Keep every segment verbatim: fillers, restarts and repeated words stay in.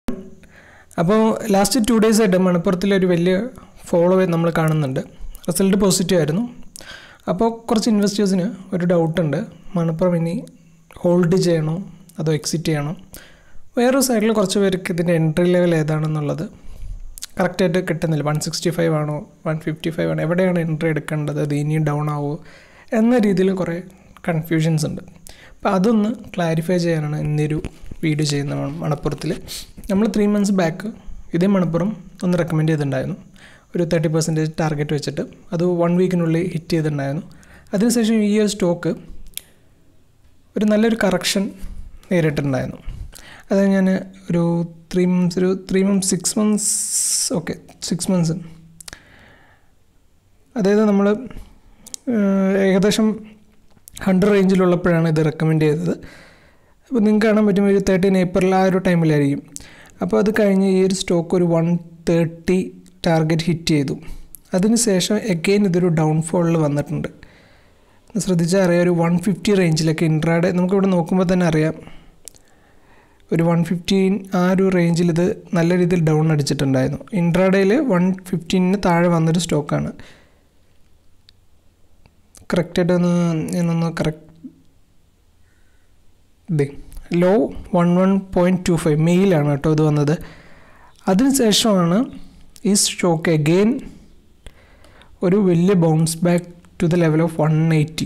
അപ്പോൾ last two days ആയിട്ട് മണപ്പുറത്തിലൊരു വലിയ ഫോളോ നമ്മൾ കാണുന്നുണ്ട്. റിസൾട്ട് പോസിറ്റീവ് ആയിരുന്നു. അപ്പോൾ കുറച്ച് ഇൻവെസ്റ്റേഴ്സിന് ഒരു ഡൗട്ടുണ്ട്, മണപ്പുറം ഇനി ഹോൾഡ് ചെയ്യണോ അതോ എക്സിറ്റ് ചെയ്യണോ. വേറൊരു സൈഡിൽ കുറച്ച് പേർക്ക് ഇതിൻ്റെ എൻട്രി ലെവൽ ഏതാണെന്നുള്ളത് കറക്റ്റായിട്ട് കിട്ടുന്നില്ല. വൺ സിക്സ്റ്റി ഫൈവ് ആണോ വൺ ഫിഫ്റ്റി ഫൈവ് ആണോ, എവിടെയാണ് എൻട്രി എടുക്കേണ്ടത്, അത് ഇനിയും ഡൗൺ ആവുമോ എന്ന രീതിയിൽ കുറേ കൺഫ്യൂഷൻസ് ഉണ്ട്. അപ്പോൾ അതൊന്ന് ക്ലാരിഫൈ ചെയ്യാനാണ് ഇന്നൊരു വീഡിയോ ചെയ്യുന്ന മണപ്പുറത്തിൽ. നമ്മൾ ത്രീ മന്ത്സ് ബാക്ക് ഇതേ മണപ്പുറം ഒന്ന് റെക്കമെൻഡ് ചെയ്തിട്ടുണ്ടായിരുന്നു, ഒരു തേർട്ടി പെർസെൻറ്റേജ് ടാർഗറ്റ് വെച്ചിട്ട്. അത് വൺ വീക്കിനുള്ളിൽ ഹിറ്റ് ചെയ്തിട്ടുണ്ടായിരുന്നു. അതിനുശേഷം ഈ ഒരു സ്റ്റോക്ക് ഒരു നല്ലൊരു കറക്ഷൻ നേരിട്ടുണ്ടായിരുന്നു. അത് ഞാൻ ഒരു ത്രീ മന്ത്സ് ഒരു three months six months okay six months അതായത് നമ്മൾ ഏകദേശം ഹൺഡ്രഡ് റേഞ്ചിലുള്ളപ്പോഴാണ് ഇത് റെക്കമെൻഡ് ചെയ്തത്. അപ്പോൾ നിങ്ങൾക്ക് കാണാൻ പറ്റും ഒരു തേർട്ടീൻ ഏപ്രിൽ ആ ഒരു ടൈമിലായിരിക്കും. അപ്പോൾ അത് കഴിഞ്ഞ് ഈ ഒരു സ്റ്റോക്ക് ഒരു വൺ തേർട്ടി ടാർഗറ്റ് ഹിറ്റ് ചെയ്തു. അതിന് ശേഷം എഗെയിൻ ഇതൊരു ഡൗൺഫോളിൽ വന്നിട്ടുണ്ട്. ശ്രദ്ധിച്ചാൽ അറിയാം, ഒരു വൺ ഫിഫ്റ്റി റേഞ്ചിലൊക്കെ ഇൻട്രാഡേ നമുക്കിവിടെ നോക്കുമ്പോൾ തന്നെ അറിയാം, ഒരു വൺ ഫിഫ്റ്റീൻ ആ ഒരു റേഞ്ചിൽ ഇത് നല്ല രീതിയിൽ ഡൗൺ അടിച്ചിട്ടുണ്ടായിരുന്നു. ഇൻട്രാഡേയിൽ വൺ ഫിഫ്റ്റീനിന് താഴെ വന്നൊരു സ്റ്റോക്കാണ്. കറക്റ്റായിട്ടൊന്ന് ഞാനൊന്ന് correct the low one one point two five മെയിലാണ് കേട്ടോ ഇത് വന്നത്. അതിനുശേഷമാണ് ഈ സ്റ്റോക്ക് അഗെയിൻ ഒരു വലിയ bounce back to the level of one eighty.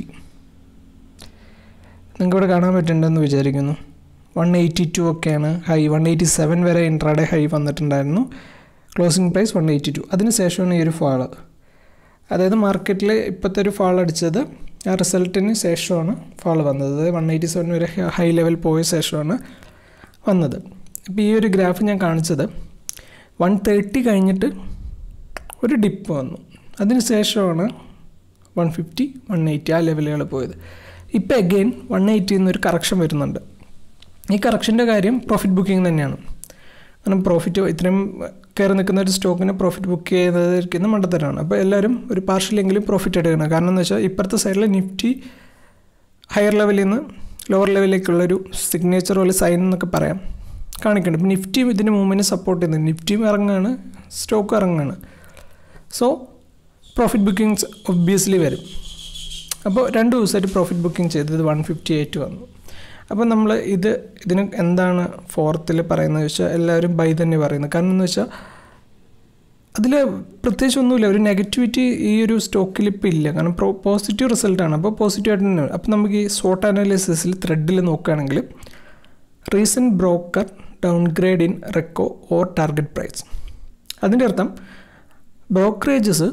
നിങ്ങൾക്കിവിടെ കാണാൻ പറ്റുന്നുണ്ടെന്ന് വിചാരിക്കുന്നു. വൺ എയ്റ്റി ടു ഒക്കെയാണ് ഹൈ. വൺ എയ്റ്റി സെവൻ വരെ ഇൻട്രാഡേ ഹൈ വന്നിട്ടുണ്ടായിരുന്നു. Closing price one eighty two. അതിന് ശേഷമാണ് ഈ ഒരു ഫാള്, അതായത് മാർക്കറ്റിൽ ഇപ്പോഴത്തെ ഒരു ഫാൾ അടിച്ചത് ആ റിസൾട്ടിന് ശേഷമാണ് ഫാൾ വന്നത്. അതായത് വൺ എയ്റ്റി സെവൻ വരെ ഹൈ ലെവൽ പോയ ശേഷമാണ് വന്നത്. ഇപ്പോൾ ഈ ഒരു ഗ്രാഫ് ഞാൻ കാണിച്ചത് വൺ തേർട്ടി കഴിഞ്ഞിട്ട് ഒരു ഡിപ്പ് വന്നു. അതിന് ശേഷമാണ് വൺ ഫിഫ്റ്റി വൺ എയ്റ്റി ആ ലെവലുകൾ പോയത്. ഇപ്പോൾ അഗെയിൻ വൺ എയ്റ്റിയിൽ നിന്നൊരു കറക്ഷൻ വരുന്നുണ്ട്. ഈ കറക്ഷൻ്റെ കാര്യം പ്രോഫിറ്റ് ബുക്കിംഗ് തന്നെയാണ്. കാരണം പ്രോഫിറ്റ് ഇത്രയും കയറി നിൽക്കുന്ന ഒരു സ്റ്റോക്കിന് പ്രോഫിറ്റ് ബുക്ക് ചെയ്തിരിക്കുന്ന മണ്ടത്തരമാണ്. അപ്പോൾ എല്ലാവരും ഒരു പാർഷ്യലെങ്കിലും പ്രോഫിറ്റ് എടുക്കണം. കാരണം എന്ന് വെച്ചാൽ ഇപ്പുറത്തെ സൈഡിൽ നിഫ്റ്റി ഹയർ ലെവലിൽ നിന്ന് ലോവർ ലെവലിലേക്കുള്ളൊരു സിഗ്നേച്ചർ പോലെ സൈൻ എന്നൊക്കെ പറയാം കാണിക്കുന്നുണ്ട്. ഇപ്പോൾ നിഫ്റ്റി ഇതിന് മൂവ്മെൻറ്റ് സപ്പോർട്ട് ചെയ്യുന്നത്, നിഫ്റ്റിയും ഇറങ്ങുകയാണ് സ്റ്റോക്ക് ഇറങ്ങുകയാണ്. സോ പ്രോഫിറ്റ് ബുക്കിങ്സ് ഒബ്വിയസ്ലി വരും. അപ്പോൾ രണ്ട് ദിവസമായിട്ട് പ്രോഫിറ്റ് ബുക്കിംഗ് ചെയ്തത് വൺ ഫിഫ്റ്റി എയ്റ്റ് വന്നു. അപ്പോൾ നമ്മൾ ഇത് ഇതിന് എന്താണ് ഫോർത്തിൽ പറയുന്നത് വെച്ചാൽ എല്ലാവരും ബൈ തന്നെ പറയുന്നത്. കാരണം എന്ന് വെച്ചാൽ അതിൽ പ്രത്യേകിച്ച് ഒന്നുമില്ല, ഒരു നെഗറ്റിവിറ്റി ഈ ഒരു സ്റ്റോക്കിൽ ഇപ്പോൾ ഇല്ല. കാരണം പ്രോ പോസിറ്റീവ് റിസൾട്ടാണ്. അപ്പോൾ പോസിറ്റീവായിട്ട് തന്നെ. അപ്പോൾ നമുക്ക് ഈ ഷോർട്ട് അനാലിസിസിൽ ത്രെഡിൽ നോക്കുകയാണെങ്കിൽ recent broker downgrade in reco or target price. അതിൻ്റെ അർത്ഥം ബ്രോക്കറേജസ്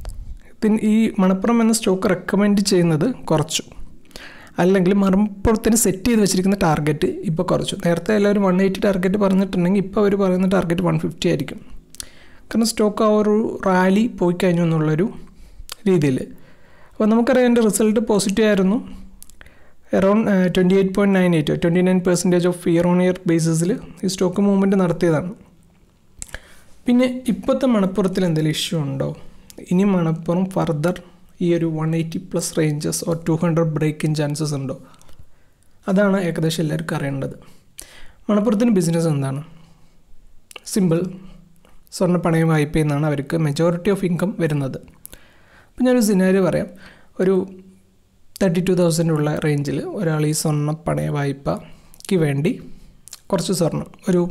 ഈ മണപ്പുറം എന്ന സ്റ്റോക്ക് റെക്കമെൻഡ് ചെയ്യുന്നത് കുറച്ചു, അല്ലെങ്കിൽ മണപ്പുറത്തിന് സെറ്റ് ചെയ്ത് വെച്ചിരിക്കുന്ന ടാർഗറ്റ് ഇപ്പോൾ കുറച്ചു. നേരത്തെ എല്ലാവരും വൺ എയ്റ്റി ടാർഗറ്റ് പറഞ്ഞിട്ടുണ്ടെങ്കിൽ ഇപ്പോൾ അവർ പറയുന്ന ടാർഗറ്റ് വൺ ഫിഫ്റ്റി ആയിരിക്കും. കാരണം സ്റ്റോക്ക് ആ ഒരു റാലി പോയി കഴിഞ്ഞു എന്നുള്ളൊരു രീതിയിൽ. അപ്പോൾ നമുക്കറിയാം എൻ്റെ റിസൾട്ട് പോസിറ്റീവ് ആയിരുന്നു. Around twenty eight point nine eight twenty nine percentage of year on year ബേസിസിൽ ഈ സ്റ്റോക്ക് മൂവ്മെൻറ്റ് നടത്തിയതാണ്. പിന്നെ ഇപ്പോഴത്തെ മണപ്പുറത്തിൽ എന്തെങ്കിലും ഇഷ്യൂ ഉണ്ടോ, ഇനി മണപ്പുറം ഫർദർ ഈ ഒരു one eighty plus ranges or two hundred break in chances ഉണ്ടോ, അതാണ് ഏകദേശം എല്ലാവർക്കും അറിയേണ്ടത്. മണപ്പുറത്തിന് ബിസിനസ് എന്താണ്? സിമ്പിൾ, സ്വർണ്ണ പണയം വായ്പയിൽ നിന്നാണ് അവർക്ക് മെജോറിറ്റി ഓഫ് ഇൻകം വരുന്നത്. അപ്പോൾ ഞാനൊരു സിനാരിയോ പറയാം. ഒരു തേർട്ടി ടു തൗസൻഡ് ഉള്ള റേഞ്ചിൽ ഒരാൾ ഈ സ്വർണ്ണ പണയ വായ്പയ്ക്ക് വേണ്ടി കുറച്ച് സ്വർണ്ണം ഒരു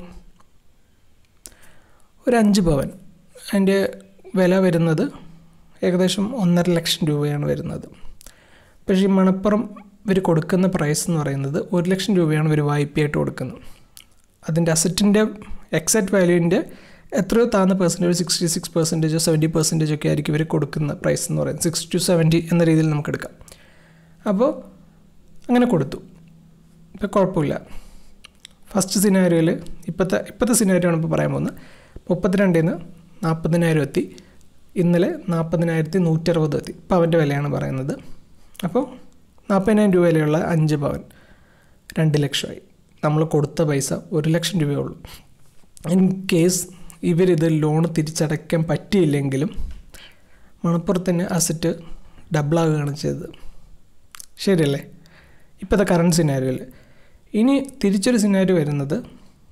ഒരു അഞ്ച് പവൻ, അതിൻ്റെ വില വരുന്നത് ഏകദേശം ഒന്നര ലക്ഷം രൂപയാണ് വരുന്നത്. പക്ഷേ ഈ മണപ്പുറം ഇവർ കൊടുക്കുന്ന പ്രൈസ് എന്ന് പറയുന്നത് ഒരു ലക്ഷം രൂപയാണ് ഇവർ വായ്പയായിട്ട് കൊടുക്കുന്നത്. അതിൻ്റെ അസറ്റിൻ്റെ എക്സാക്ട് വാല്യൂവിൻ്റെ എത്രയോ താഴ്ന്ന പെർസെൻറ്റേജ്, സിക്സ്റ്റി സിക്സ് പെർസെൻറ്റേജോ സെവൻറ്റി പെർസെൻറ്റേജ് ഒക്കെ ആയിരിക്കും ഇവർ കൊടുക്കുന്ന പ്രൈസ് എന്ന് പറയുന്നത്. സിക്സ് ടു സെവൻറ്റി എന്ന രീതിയിൽ നമുക്കെടുക്കാം. അപ്പോൾ അങ്ങനെ കൊടുത്തു, ഇപ്പോൾ കുഴപ്പമില്ല. ഫസ്റ്റ് സിനാരിയോയിൽ ഇപ്പോഴത്തെ ഇപ്പോഴത്തെ സിനാരിയോ ആണ് ഇപ്പോൾ പറയാൻ പോകുന്നത്. മുപ്പത്തിരണ്ടിൽ നിന്ന് നാൽപ്പതിനായിരം എത്തി, ഇന്നലെ നാൽപ്പതിനായിരത്തി നൂറ്ററുപത് എത്തി. പവൻ്റെ വിലയാണ് പറയുന്നത്. അപ്പോൾ നാൽപ്പതിനായിരം രൂപ വിലയുള്ള അഞ്ച് പവൻ രണ്ട് ലക്ഷമായി. നമ്മൾ കൊടുത്ത പൈസ ഒരു ലക്ഷം രൂപയേ ഉള്ളൂ. ഇൻ കേസ് ഇവരിത് ലോൺ തിരിച്ചടയ്ക്കാൻ പറ്റിയില്ലെങ്കിലും മണപ്പുറത്തിന് അസറ്റ് ഡബിളാകുകയാണ് ചെയ്തത്. ശരിയല്ലേ? ഇപ്പോഴത്തെ കറണ്ട് സിനാരിയോയിൽ. ഇനി തിരിച്ചൊരു സിനാരിയോ വരുന്നത്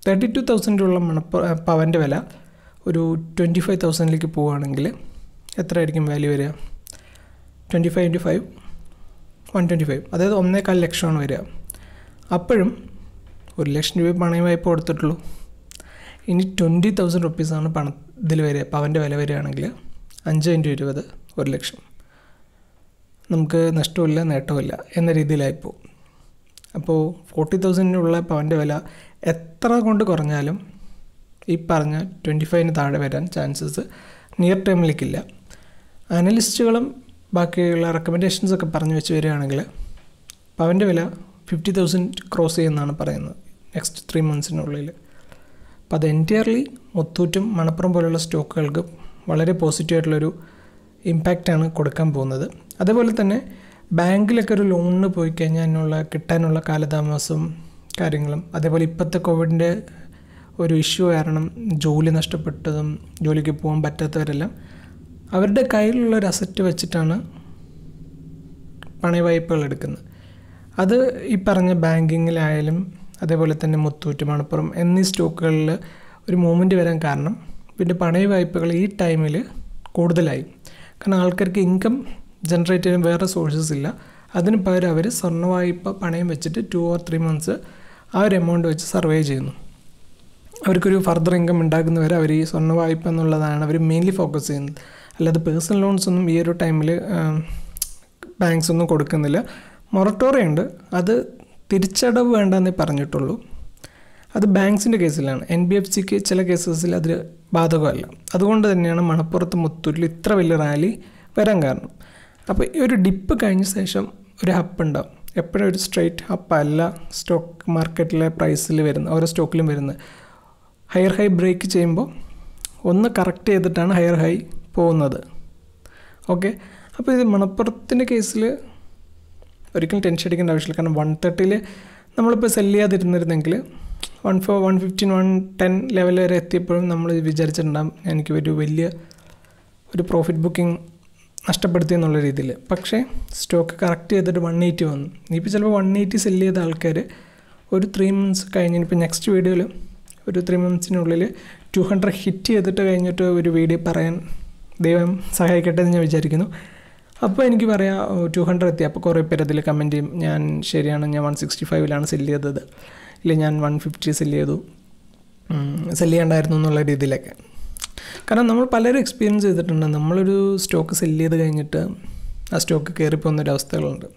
തേർട്ടി ടു തൗസൻഡുള്ള മണപ്പ പവൻ്റെ വില ഒരു ട്വൻറ്റി ഫൈവ് തൗസൻഡിലേക്ക് പോവുകയാണെങ്കിൽ എത്രയായിരിക്കും വാല്യൂ വരിക? Twenty five into five one twenty five, അതായത് ഒന്നേകാൽ ലക്ഷമാണ് വരിക. അപ്പോഴും ഒരു ലക്ഷം രൂപ പണയം വായ്പ കൊടുത്തിട്ടുള്ളൂ. ഇനി ട്വൻറ്റി തൗസൻഡ് റുപ്പീസാണ് പണ ഇതിൽ വരിക, പവൻ്റെ വില വരികയാണെങ്കിൽ അഞ്ച് ഇൻറ്റു ഇരുപത് ഒരു ലക്ഷം. നമുക്ക് നഷ്ടമില്ല നേട്ടമില്ല എന്ന രീതിയിലായിപ്പോവും. അപ്പോൾ ഫോർട്ടി തൗസൻഡിനുള്ള പവൻ്റെ വില എത്ര കൊണ്ട് കുറഞ്ഞാലും ഈ പറഞ്ഞ ട്വൻറ്റി ഫൈവിന് താഴെ വരാൻ ചാൻസസ് നിയർ ടൈമിലേക്കില്ല. അനലിസ്റ്റുകളും ബാക്കിയുള്ള റെക്കമെൻഡേഷൻസൊക്കെ പറഞ്ഞു വെച്ച് വരികയാണെങ്കിൽ പവൻ്റെ വില ഫിഫ്റ്റി തൗസൻഡ് ക്രോസ് ചെയ്യുമെന്നാണ് പറയുന്നത് നെക്സ്റ്റ് ത്രീ മന്ത്സിനുള്ളിൽ. അപ്പോൾ അത് എൻറ്റയർലി മുത്തൂറ്റും മണപ്പുറം പോലുള്ള സ്റ്റോക്കുകൾക്ക് വളരെ പോസിറ്റീവായിട്ടുള്ളൊരു ഇമ്പാക്റ്റാണ് കൊടുക്കാൻ പോകുന്നത്. അതേപോലെ തന്നെ ബാങ്കിലൊക്കെ ഒരു ലോണിന് പോയി കഴിഞ്ഞാൽ അതിനുള്ള കിട്ടാനുള്ള കാലതാമസവും കാര്യങ്ങളും, അതേപോലെ ഇപ്പോഴത്തെ കോവിഡിൻ്റെ ഒരു ഇഷ്യൂ കാരണം ജോലി നഷ്ടപ്പെട്ടതും ജോലിക്ക് പോകാൻ പറ്റാത്തവരെല്ലാം അവരുടെ കയ്യിലുള്ള ഒരു അസറ്റ് വെച്ചിട്ടാണ് പണയ വായ്പകൾ എടുക്കുന്നത്. അത് ഈ പറഞ്ഞ ബാങ്കിങ്ങിലായാലും അതേപോലെ തന്നെ മുത്തൂറ്റ്, മണപ്പുറം എന്നീ സ്റ്റോക്കുകളിൽ ഒരു മൂവ്മെൻറ്റ് വരാൻ കാരണം പിന്നെ പണയ വായ്പകൾ ഈ ടൈമിൽ കൂടുതലായി. കാരണം ആൾക്കാർക്ക് ഇൻകം ജനറേറ്റ് ചെയ്യാൻ വേറെ സോഴ്സസ് ഇല്ല. അതിന് പകരം അവർ സ്വർണ്ണ വായ്പ പണയം വെച്ചിട്ട് ടു ഓർ ത്രീ മന്ത്സ് ആ ഒരു എമൗണ്ട് വെച്ച് സർവേ ചെയ്യുന്നു. അവർക്കൊരു ഫർദർ ഇൻകം ഉണ്ടാക്കുന്നവരെ അവർ ഈ സ്വർണ്ണ വായ്പ എന്നുള്ളതാണ് അവർ മെയിൻലി ഫോക്കസ് ചെയ്യുന്നത്. അല്ലാതെ പേഴ്സണൽ ലോൺസ് ഒന്നും ഈ ഒരു ടൈമിൽ ബാങ്ക്സ് ഒന്നും കൊടുക്കുന്നില്ല. മൊറട്ടോറിയം ഉണ്ട്, അത് തിരിച്ചടവ് വേണ്ടെന്നേ പറഞ്ഞിട്ടുള്ളൂ. അത് ബാങ്ക്സിൻ്റെ കേസിലാണ്. എൻ ബി എഫ് സിക്ക് ചില കേസസിൽ അത് ബാധകമല്ല. അതുകൊണ്ട് തന്നെയാണ് മണപ്പുറത്ത് മുത്തൂറ്റിൽ ഇത്ര വലിയ റാലി വരാൻ കാരണം. അപ്പോൾ ഈ ഒരു ഡിപ്പ് കഴിഞ്ഞ ശേഷം ഒരു ഹപ്പ് ഉണ്ടാവും. എപ്പോഴും ഒരു സ്ട്രെയിറ്റ് ഹപ്പല്ല സ്റ്റോക്ക് മാർക്കറ്റിലെ പ്രൈസിൽ വരുന്നത്, ഓരോ സ്റ്റോക്കിലും വരുന്നത്. ഹയർ ഹൈ ബ്രേക്ക് ചെയ്യുമ്പോൾ ഒന്ന് കറക്റ്റ് ചെയ്തിട്ടാണ് ഹയർ ഹൈ പോകുന്നത്. ഓക്കെ, അപ്പോൾ ഇത് മണപ്പുറത്തിൻ്റെ കേസിൽ ഒരിക്കലും ടെൻഷൻ അടിക്കേണ്ട ആവശ്യമില്ല. കാരണം വൺ തേർട്ടിയിൽ നമ്മളിപ്പോൾ സെല് ചെയ്യാതിരുന്നിരുന്നെങ്കിൽ one four one fifteen one ten level വരെ എത്തിയപ്പോഴും നമ്മൾ വിചാരിച്ചിട്ടുണ്ടാകും എനിക്ക് ഒരു വലിയ ഒരു പ്രോഫിറ്റ് ബുക്കിംഗ് നഷ്ടപ്പെടുത്തി എന്നുള്ള രീതിയിൽ. പക്ഷേ സ്റ്റോക്ക് കറക്റ്റ് ചെയ്തിട്ട് വൺ എയ്റ്റി വന്നു. ഇപ്പോൾ ചിലപ്പോൾ വൺ എയ്റ്റി സെല് ചെയ്ത ആൾക്കാർ ഒരു ത്രീ മന്ത്സ് കഴിഞ്ഞ് ഇപ്പോൾ നെക്സ്റ്റ് വീഡിയോയിൽ ഒരു ത്രീ മന്ത്സിനുള്ളിൽ ടു ഹൺഡ്രഡ് ഹിറ്റ് ചെയ്തിട്ട് കഴിഞ്ഞിട്ട് ഒരു വീഡിയോ പറയാൻ ദൈവം സഹായിക്കട്ടെ എന്ന് ഞാൻ വിചാരിക്കുന്നു. അപ്പോൾ എനിക്ക് പറയാം ടു ഹൺഡ്രഡ് എത്തി. അപ്പോൾ കുറേ പേര് അതിൽ കമൻറ്റ് ചെയ്യും ഞാൻ ശരിയാണ്, ഞാൻ വൺ സിക്സ്റ്റി ഫൈവിലാണ് സെല് ചെയ്തത്, ഇല്ല ഞാൻ വൺ ഫിഫ്റ്റി സെല് ചെയ്തു, സെല് ചെയ്യണ്ടായിരുന്നു എന്നുള്ള രീതിയിലൊക്കെ. കാരണം നമ്മൾ പലരും എക്സ്പീരിയൻസ് ചെയ്തിട്ടുണ്ട്. നമ്മളൊരു സ്റ്റോക്ക് സെല് ചെയ്ത് കഴിഞ്ഞിട്ട് ആ സ്റ്റോക്ക് കയറിപ്പോകുന്നൊരവസ്ഥകളുണ്ട്.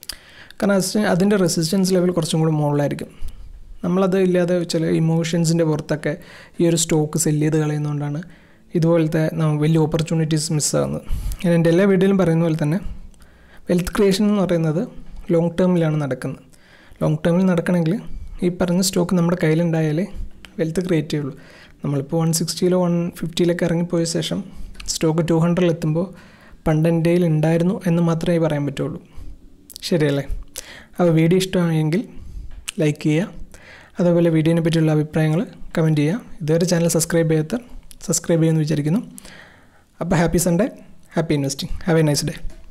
കാരണം അതിൻ്റെ റെസിസ്റ്റൻസ് ലെവൽ കുറച്ചും കൂടി മുകളിലായിരിക്കും. നമ്മളത് ഇല്ലാതെ ചില ഇമോഷൻസിൻ്റെ പുറത്തൊക്കെ ഈ ഒരു സ്റ്റോക്ക് സെല് ചെയ്ത് കളയുന്നതുകൊണ്ടാണ് ഇതുപോലത്തെ വലിയ ഓപ്പർച്യൂണിറ്റീസ് മിസ്സാകുന്നത്. ഞാൻ എൻ്റെ എല്ലാ വീഡിയോയിലും പറയുന്ന പോലെ തന്നെ വെൽത്ത് ക്രിയേഷൻ എന്ന് പറയുന്നത് ലോങ് ടേമിലാണ് നടക്കുന്നത്. ലോങ് ടേമിൽ നടക്കണമെങ്കിൽ ഈ പറഞ്ഞ സ്റ്റോക്ക് നമ്മുടെ കയ്യിലുണ്ടായാലേ വെൽത്ത് ക്രിയേറ്റ് ചെയ്യുള്ളൂ. നമ്മളിപ്പോൾ വൺ സിക്സ്റ്റിയിലോ വൺ ഫിഫ്റ്റിയിലൊക്കെ ഇറങ്ങിപ്പോയ ശേഷം സ്റ്റോക്ക് ടു ഹൺഡ്രഡിൽ എത്തുമ്പോൾ പണ്ട് എൻ്റെ കയ്യിൽ ഉണ്ടായിരുന്നു എന്ന് മാത്രമേ പറയാൻ പറ്റുള്ളൂ. ശരിയല്ലേ? അപ്പോൾ വീഡിയോ ഇഷ്ടമായെങ്കിൽ ലൈക്ക് ചെയ്യുക, അതേപോലെ വീഡിയോനെ പറ്റിയുള്ള അഭിപ്രായങ്ങൾ കമൻറ്റ് ചെയ്യുക. ഇതുവരെ ചാനൽ സബ്സ്ക്രൈബ് ചെയ്യാത്ത സബ്സ്ക്രൈബ് ചെയ്യുമെന്ന് വിചാരിക്കുന്നു. അപ്പോൾ happy Sunday, happy investing, have a nice day.